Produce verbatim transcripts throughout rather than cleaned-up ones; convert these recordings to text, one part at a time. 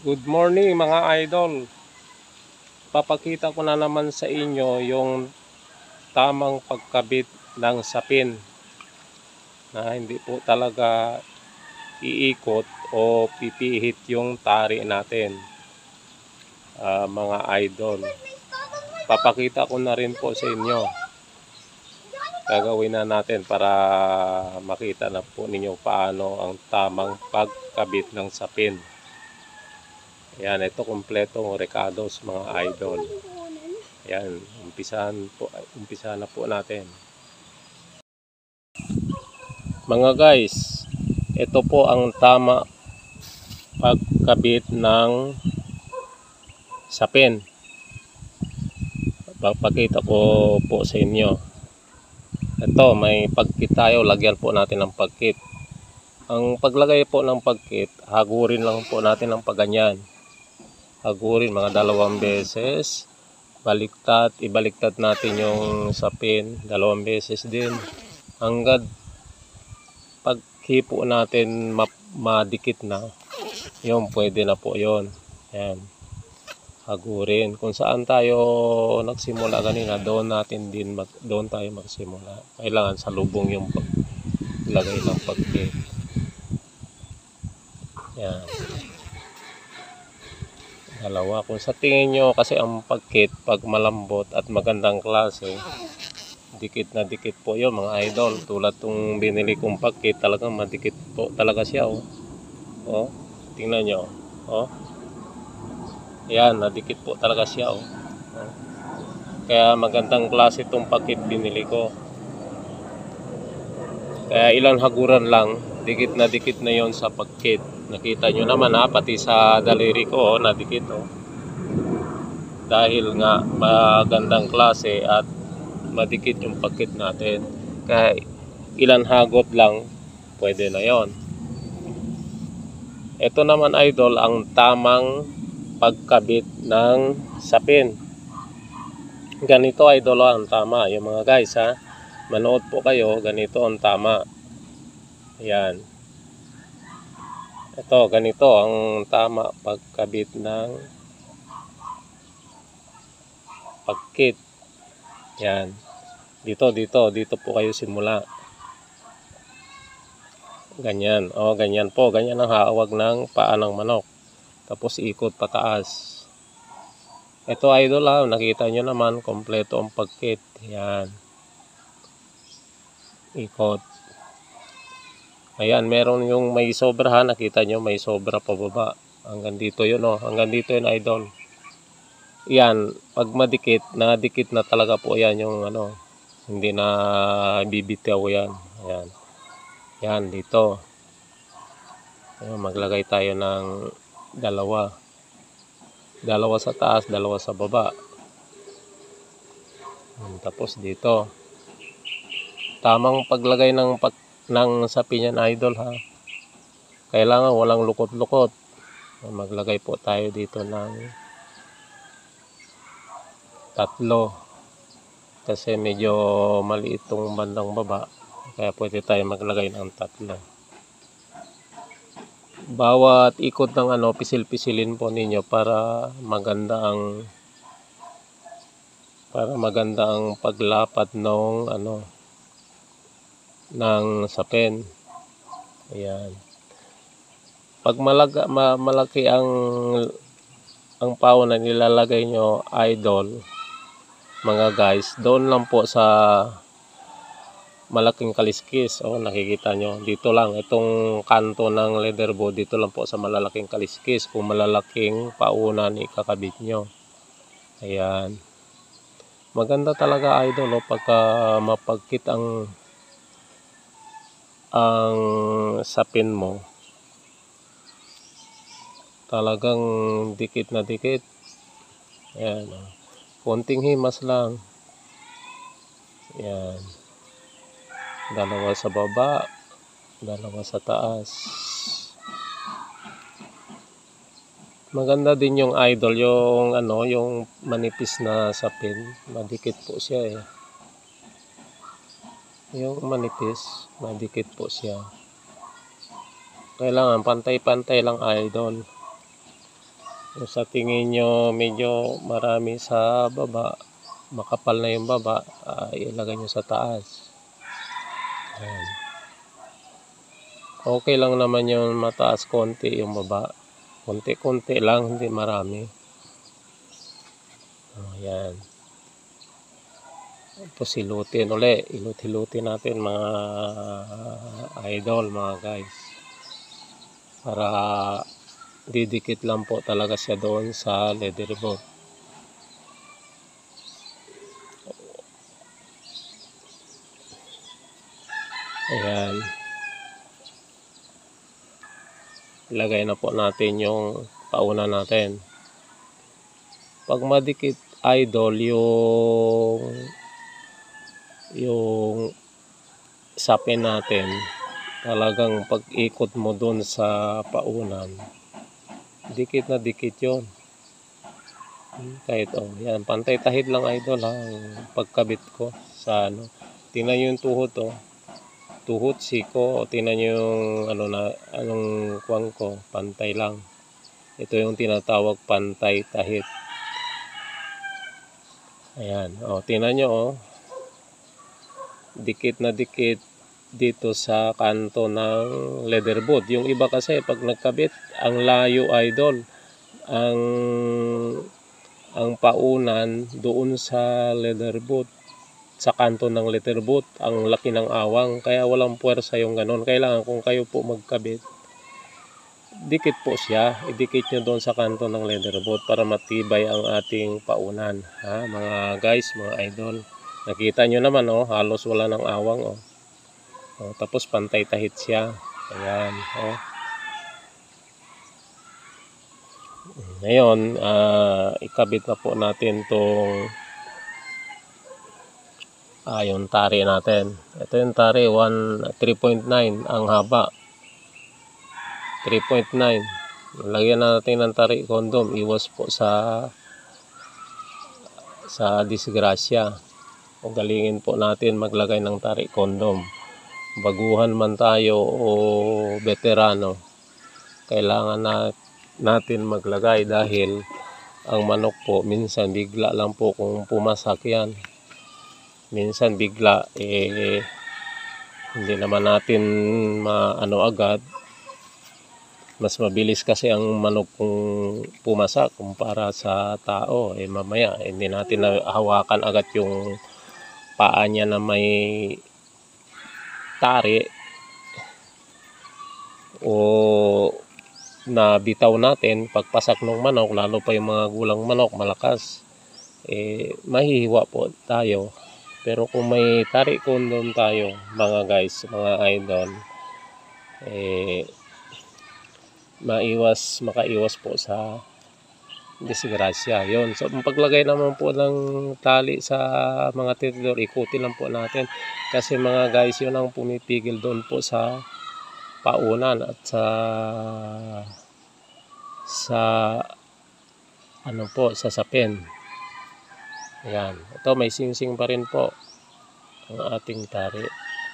Good morning mga idol. Papakita ko na naman sa inyo yung tamang pagkabit ng sapin na hindi po talaga iikot o pipihit yung tari natin, uh, mga idol. Papakita ko na rin po sa inyo. Gagawin na natin para makita na po ninyo paano ang tamang pagkabit ng sapin. Ayan, ito kompletong recados mga idol. Ayan, umpisahan po, umpisahan na po natin. Mga guys, ito po ang tama pagkabit ng sapin. Papakita ko po sa inyo. Ito, may pagkit tayo, lagyan po natin ng pagkit. Ang paglagay po ng pagkit, hagurin lang po natin ng paganyan. Hagurin mga dalawang beses, baliktad, ibaliktad natin yung sapin dalawang beses din hanggang paghipo natin madikit na, yung pwede na po yon. Yan, hagurin kung saan tayo nagsimula kanina, doon natin din mag, doon tayo magsimula. Kailangan sa lubong yung paglagay ng pagkit. Yan, dalawa. Kung sa tingin nyo kasi ang pagkit pag malambot at magandang klase, dikit na dikit po yun mga idol. Tulad tong binili kong pagkit, talagang madikit po talaga siya. Oh, oh, tingnan nyo. Oh, yan, nadikit po talaga siya. Oh, oh. Kaya magandang klase itong pagkit binili ko. Kaya ilang haguran lang, dikit na dikit na yon sa pagkit. Nakita nyo naman ha, pati sa daliri ko, oh, nadikit. Oh. Dahil nga magandang klase at madikit yung pagkit natin. Kaya ilang hagot lang, pwede na yon. Ito naman idol, ang tamang pagkabit ng sapin. Ganito idol ang tama. Yung mga guys ha, manood po kayo, ganito ang tama. Ayan. Ito, ganito ang tama pagkabit ng pagkit. Yan. Dito, dito, dito po kayo simula. Ganyan. O, ganyan po. Ganyan ang hawag ng paa ng manok. Tapos ikot pataas. Ito idol ha, nakita nyo naman, kompleto ang pagkit. Yan. Ikot. Ayan, meron yung may sobra ha, nakita nyo may sobra pababa. Hanggang dito yun oh, hanggang dito yun idol. Yan, pag madikit, nadikit na talaga po yan yung ano, hindi na bibitaw yan. Ayan, yan dito. Ayan, maglagay tayo ng dalawa. Dalawa sa taas, dalawa sa baba. Tapos dito. Tamang paglagay ng pag ng sapin yan idol ha, kailangan walang lukot-lukot. Maglagay po tayo dito ng tatlo kasi medyo maliit itong bandang baba, kaya pwede tayo maglagay ng tatlo. Bawat ikot ng ano, pisil-pisilin po ninyo para maganda ang para maganda ang paglapat ng ano ng sapin. Ayan. Pag malaga, ma, malaki ang ang pao na nilalagay nyo idol, mga guys, doon lang po sa malaking kaliskis. O, nakikita nyo dito lang, itong kanto ng leather board, dito lang po sa malalaking kaliskis kung malalaking paunan ikakabit nyo. Ayan. Maganda talaga idol o, pagka mapagkit ang ang sapin mo, talagang dikit na dikit. Ayan, konting himas lang. Ayan, dalawa sa baba, dalawa sa taas. Maganda din yung idol, yung ano, yung manipis na sapin, madikit po siya eh. Yung manipis, madikit po siya. Kailangan pantay-pantay lang idol. Kung sa tingin nyo medyo marami sa baba, makapal na yung baba, uh, ilagay nyo sa taas. Ayan. Okay lang naman yung mataas konti yung baba. Konti-konti lang, hindi marami. Ayan. Tapos silutin uli. Ilut-hilutin natin mga idol, mga guys. Para didikit lang po talaga siya doon sa leather boat. Ayan. Ilagay na po natin yung pauna natin. Pag madikit, idol, yung yung sapin natin, talagang pag-ikot mo dun sa paunan, dikit na dikit yun. Kahit oh, yan, pantay tahid lang idol ha, ang pagkabit ko sa ano. Tingnan nyo yung tuhod oh. Tuhod, siko, tingnan nyo yung ano na, anong kuwang ko, pantay lang. Ito yung tinatawag pantay tahid. Ayan, oh, tingnan nyo oh. Dikit na dikit dito sa kanto ng leather boat. Yung iba kasi pag nagkabit, ang layo idol. Ang ang paunan doon sa leather boat, sa kanto ng leather boat, ang laki ng awang, kaya walang puwersa yung ganon. Kailangan kung kayo po magkabit, dikit po siya, idikit nyo doon sa kanto ng leather boat para matibay ang ating paunan, ha mga guys, mga idol. Nakita nyo naman oh, halos wala ng awang oh. Oh, tapos pantay tahid siya. Ayan oh. Ngayon, uh, ikabit na po natin tong ah, yung tari natin. Ito yung tari, three point nine ang haba. three point nine. Lagyan natin ng tari condom. Iwas po sa sa disgrasya. Galingin po natin maglagay ng tari condom. Baguhan man tayo o veterano, kailangan na natin maglagay dahil ang manok po minsan bigla lang po kung pumasak yan. Minsan bigla eh hindi naman natin maano agad. Mas mabilis kasi ang manok kung pumasak kumpara sa tao. Eh mamaya hindi natin hawakan agad yung paa niya na may tari o na bitaw natin pagpasak ng manok, lalo pa yung mga gulang manok malakas, eh mahihiwa po tayo. Pero kung may tari condom tayo mga guys, mga idol, eh maiwas, makaiwas po sa disgrasya. Yon. So paglagay naman po ng tali sa mga tinidor, ikutin lang po natin kasi mga guys, yun ang pumipigil doon po sa paunan at sa sa ano po, sa sapin. Ayan, ito may singsing pa rin po ang ating tari.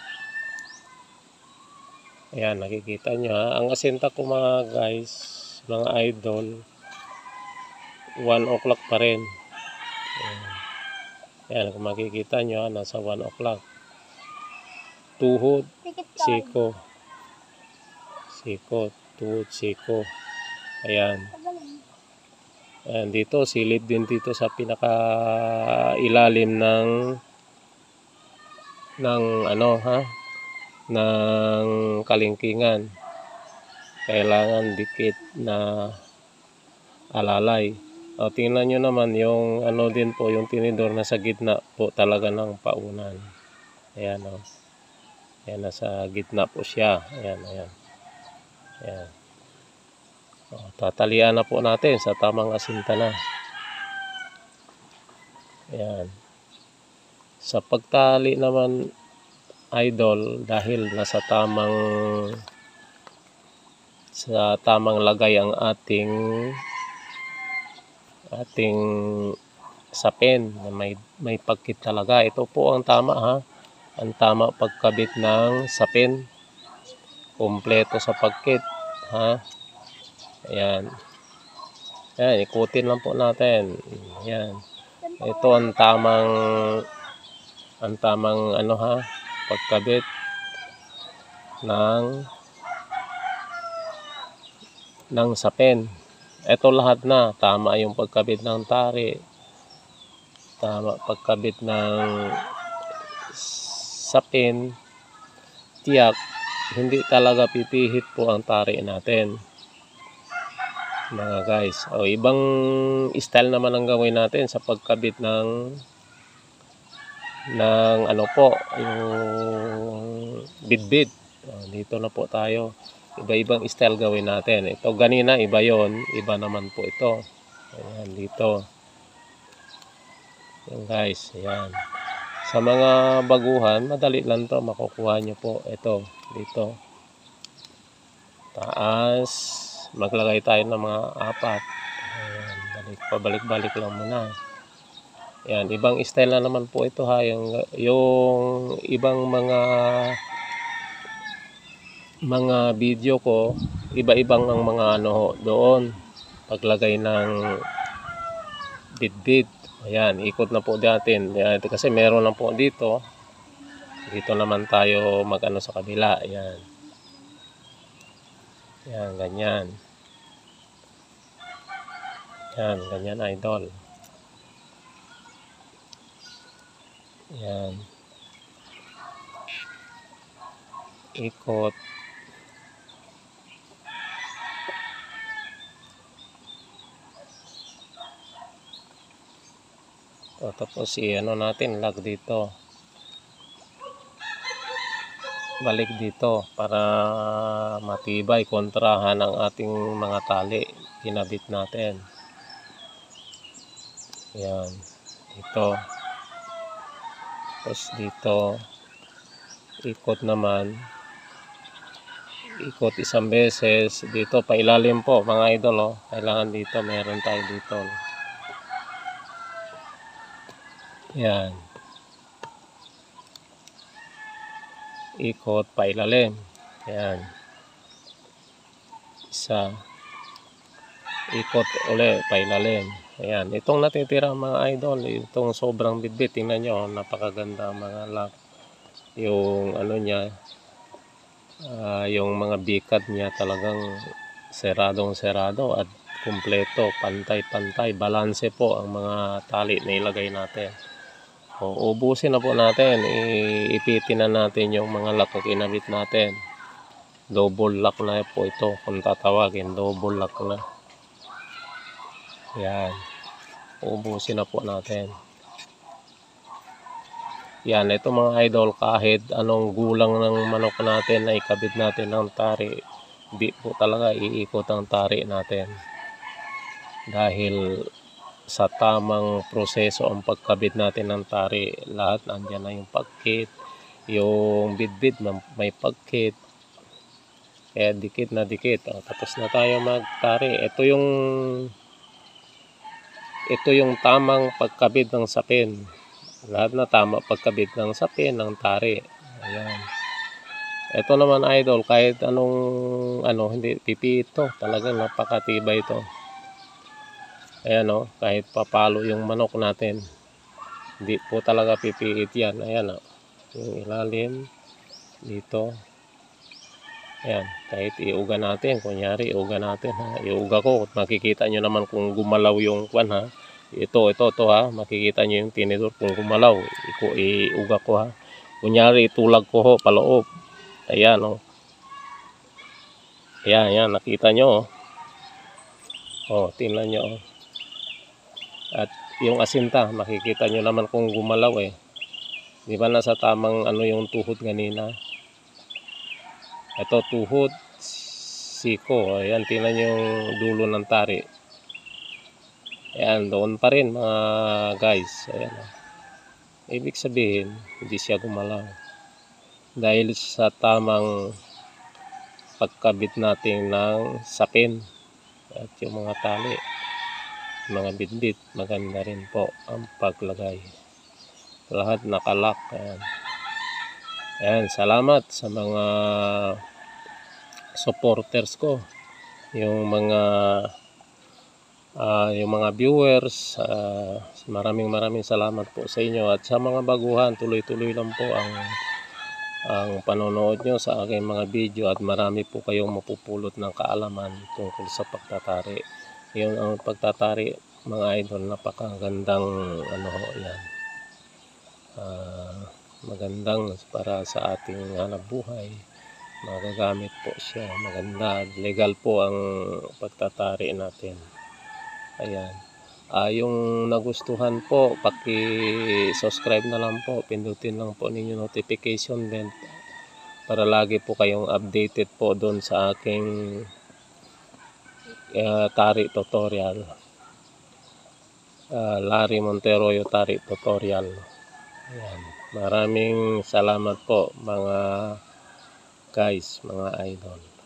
Ayan, nakikita nyo ha. Ang asinta ko mga guys, mga idol, one o'clock pa rin. Ayan. Ayan, kung makikita nyo ha, nasa one o'clock. Tuhod, siko. Siko, tuhod, siko. Ayan. Ayan, dito, silid din dito sa pinaka ilalim ng ng ano ha, ng kalingkingan. Kailangan dikit na alalay. O, tingnan nyo naman yung ano din po, yung tinidor na sa gitna po talaga ng paunan. Ayan o. Ayan, nasa gitna po siya. Ayan, ayan. Ayan. O, tatalian na po natin sa tamang asinta na. Ayan. Sa pagtali naman idol, dahil nasa tamang sa tamang lagay ang ating ating sapin na may may pagkit talaga. Ito po ang tama ha. Ang tama pagkabit ng sapin. Kumpleto sa pagkit ha. Ayan. Yan, ikutin lang po natin. Yan. Ito ang tamang ang tamang ano ha, pagkabit ng ng sapin. Ito lahat na tama yung pagkabit ng tari, tama pagkabit ng sapin, tiyak hindi talaga pipihit po ang tari natin mga guys. O ibang style naman ang gawin natin sa pagkabit ng ng ano po, yung bidbid. O, dito na po tayo. Iba-ibang style gawin natin. Ito ganina iba yon, iba naman po ito. Ayan dito. Yan guys, ayan. Sa mga baguhan, madali lang to, makukuha nyo po. Ito, dito. Taas, maglagay tayo ng mga apat. Ayan, balik, pabalik-balik lang muna. Ayan, ibang style na naman po ito ha. Yung, yung ibang mga mga video ko, iba-ibang ang mga ano doon. Paglagay ng bidbid. Ayan, ikot na po natin. Ayan, kasi meron lang po dito. Dito naman tayo mag-ano sa kabila. Ayan. Ayan, ganyan. Ayan, ganyan idol. Ayan. Ikot. O, tapos i-ano natin, lag dito. Balik dito para matibay kontrahan ang ating mga tali. Kinabit natin. Ayan. Dito. Tapos dito. Ikot naman. Ikot isang beses. Dito pailalim po mga idol. Oh. Kailangan dito. Meron tayo dito. Ayan. Ikot pailalim. Ayan. Isa. Ikot uli pailalim. Ayan. Itong natitira mga idol. Itong sobrang bitbit. Tingnan nyo. Napakaganda mga lock. Yung ano niya. Uh, yung mga bikat niya talagang seradong serado at kumpleto. Pantay-pantay. Balanse po ang mga tali na ilagay natin. O, ubusin na po natin. Iipitin na natin yung mga lock na kinabit natin. Double lock na po ito. Kung tatawagin, double lock na. Yan. Ubusin na po natin. Yan. Ito mga idol, kahit anong gulang ng manok natin na ikabit natin ng tari, di po talaga iikot ang tari natin. Dahil sa tamang proseso ang pagkabit natin ng tari, lahat nandiyan na yung pagkit, yung bidbid may pagkit, kaya dikit na dikit. O, tapos na tayo magtari. Ito yung ito yung tamang pagkabit ng sapin, lahat na tama pagkabit ng sapin ng tari. Ayan. Ito naman idol, kahit anong ano, hindi pipihit to, talagang napakatibay ito. Ayan o, kahit papalo yung manok natin, hindi po talaga pipihit yan. Ayan o, yung ilalim, dito. Ayan, kahit iuga natin, kunyari iuga natin ha, iuga ko, makikita nyo naman kung gumalaw yung kwan ha. Ito, ito, ito ha, makikita nyo yung tinidor kung gumalaw, Iku, iuga ko ha. Kunyari itulag ko ho, paloob. Ayan o. Ayan, ayan, nakita nyo o. O, tingnan nyo o. At yung asinta, makikita nyo naman kung gumalaw eh. Di ba nasa tamang ano yung tuhod ganina? Ito tuhod, siko. Ayan, tingnan nyo yung dulo ng tari. Ayan, doon pa rin mga guys. Ayan. Ibig sabihin, hindi siya gumalaw. Dahil sa tamang pagkabit natin ng sapin at yung mga tali. Mga bidbit, maganda rin po ang paglagay. Lahat nakalock. Ayan. Ayan, salamat sa mga supporters ko. Yung mga ah, yung mga viewers, ah, maraming maraming salamat po sa inyo, at sa mga baguhan, tuloy-tuloy lang po ang ang panonood nyo sa aking mga video, at marami po kayong mapupulot ng kaalaman tungkol sa pagtatari. Yun ang pagtatari, mga idol, napakagandang ano ho yan. Ah, magandang para sa ating hanap buhay, magagamit po siya, maganda, legal po ang pagtatari natin. Ayan, ah, yung nagustuhan po, paki-subscribe na lang po, pindutin lang po ninyo notification bell para lagi po kayong updated po doon sa aking uh, tari tutorial, uh, Larry Montero yung tari tutorial. Ayan. Maraming salamat po mga guys, mga idol.